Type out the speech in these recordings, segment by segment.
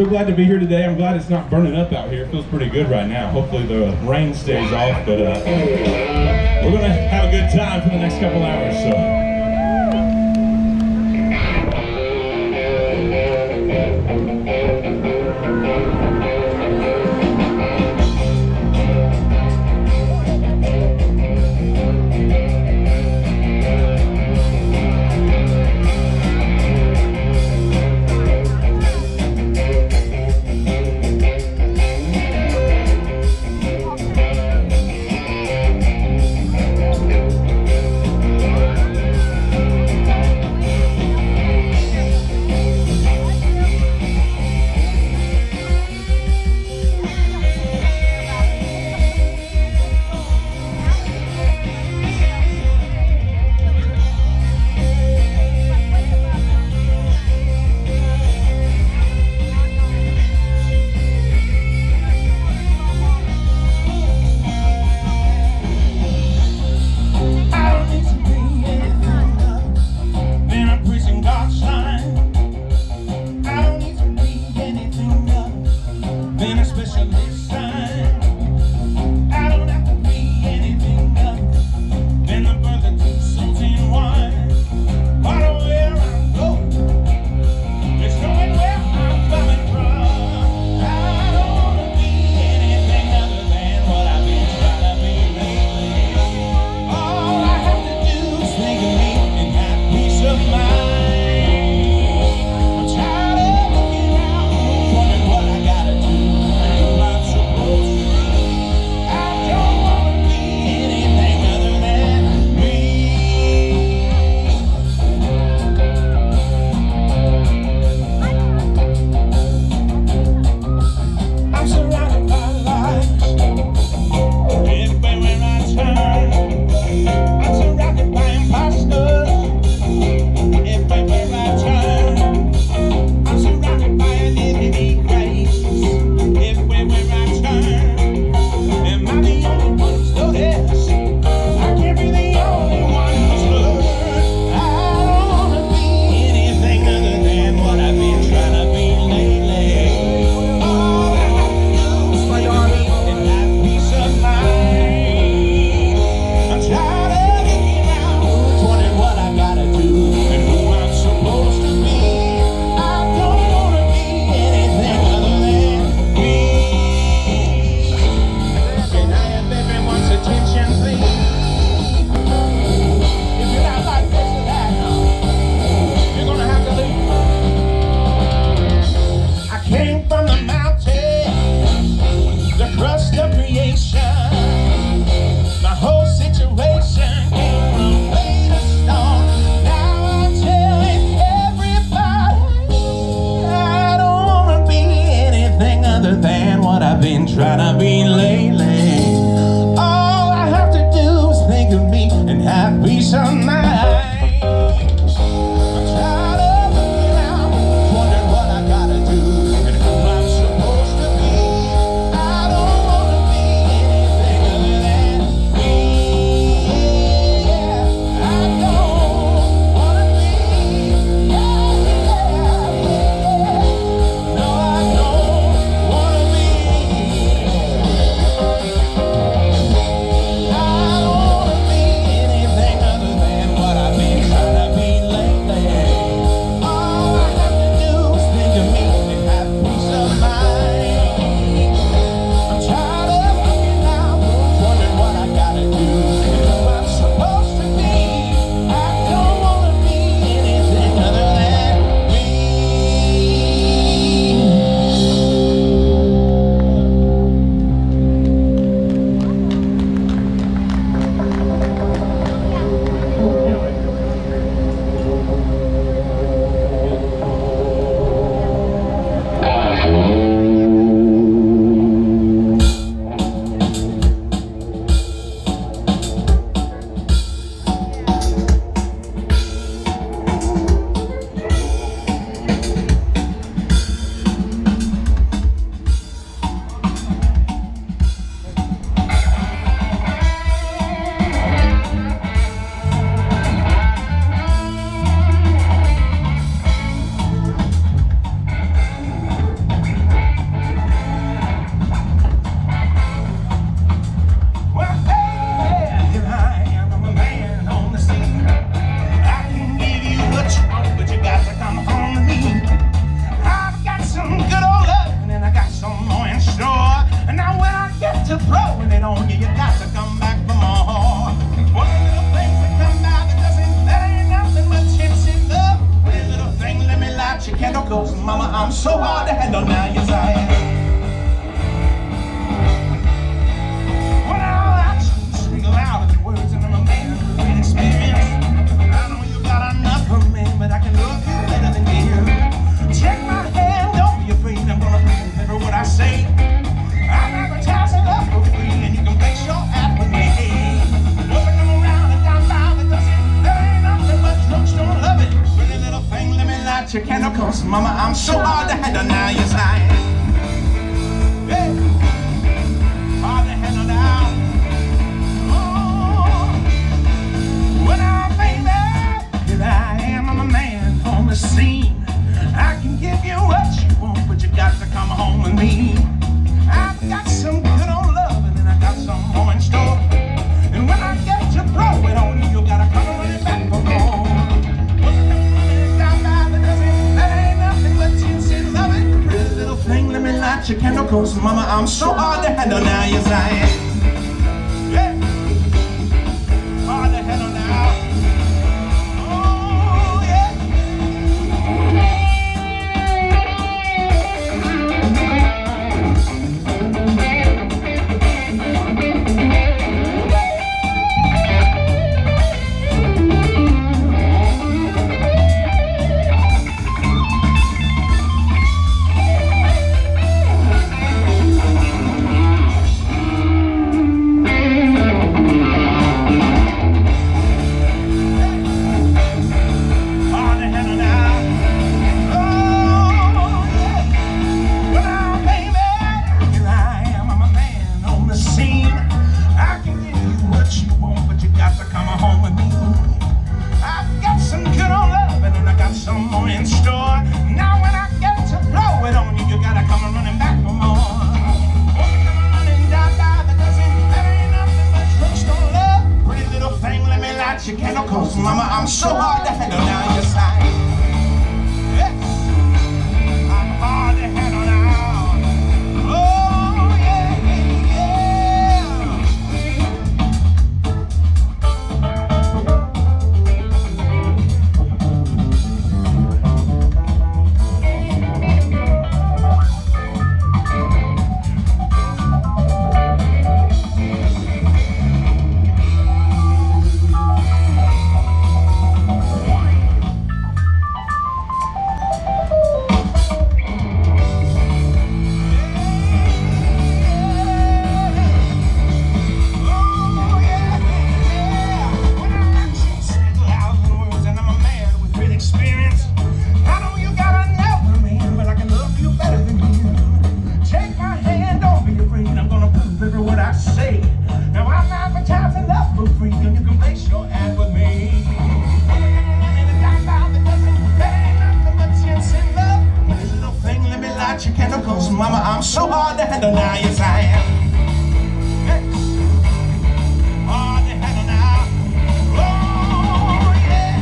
so glad to be here today. I'm glad it's not burning up out here. It feels pretty good right now. Hopefully the rain stays off, but we're gonna have a good time for the next couple hours. So. Trying to be lately. All I have to do is think of me and have peace of mind. I'm tired of looking around, wondering what I gotta do and who I'm supposed to be. I don't wanna be anything other than me. Yeah, I don't wanna be. No, I don't wanna be. I don't wanna be anything other than 'cause mama, I'm so hard to handle now, yes I am. Hey, hard to handle now. Oh, when I'm baby, here I am, I'm a man on the scene. I can give you what you want, but you got to come home with me. I've got some good old loving and I got some more in store. And when I get to blow it on you, you gotta come running back for more. That ain't nothing but tears and loving. Pretty little thing, let me light your candle, 'cause mama, I'm so hard to handle now, yes I am. Yeah. Hard to handle now. Oh yeah. Your candle, 'cause mama, I'm so hard to handle now, yes I am. Yes, I'm hard to handle now. Oh yeah, your candle, 'cause mama, I'm so hard to handle now, yes I am. Yes. Hard to handle now. Oh yeah,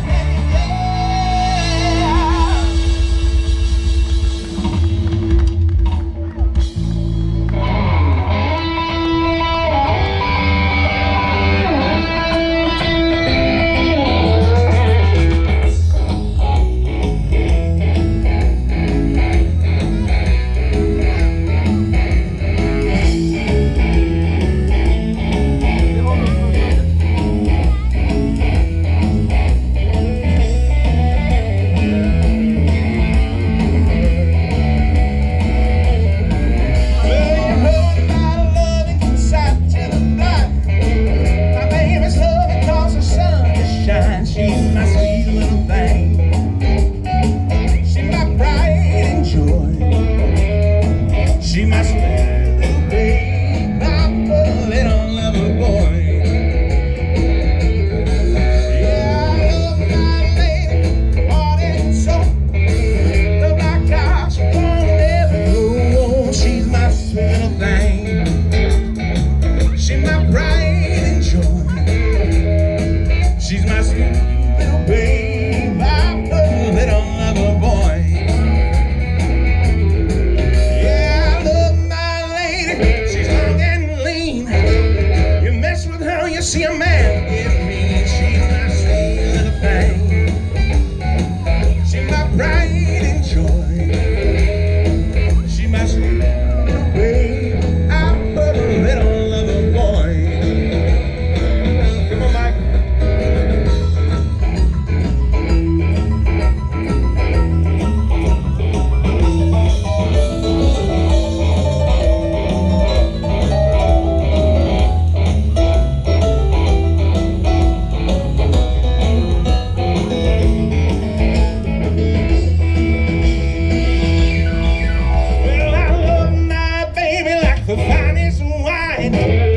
see a man give me, she's my sweet little thing. She's my pride and joy. She's my sweet little babe. I'm a little lover boy. Come on, Mike. finest wine.